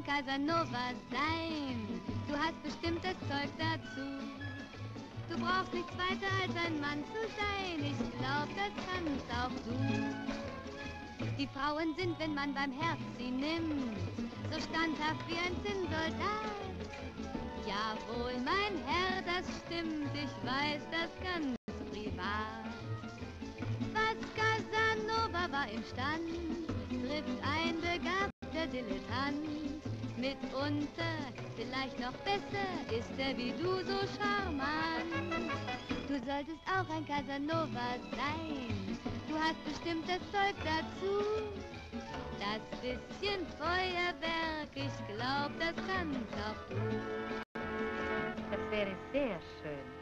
Casanova sein. Du hast bestimmt das Zeug dazu. Du brauchst nichts weiter als ein Mann zu sein. Ich glaub, das kannst auch du. Die Frauen sind, wenn man beim Herz sie nimmt, so standhaft wie ein Zinnsoldat. Jawohl, mein Herr, das stimmt, ich weiß das ganz privat. Was Casanova war imstand, trifft ein begabter Dilettant. Mitunter, vielleicht noch besser, ist er wie du so charmant. Du solltest auch ein Casanova sein, du hast bestimmt das Zeug dazu. Das bisschen Feuerwerk, ich glaub, das kannst auch du. Das wäre sehr schön.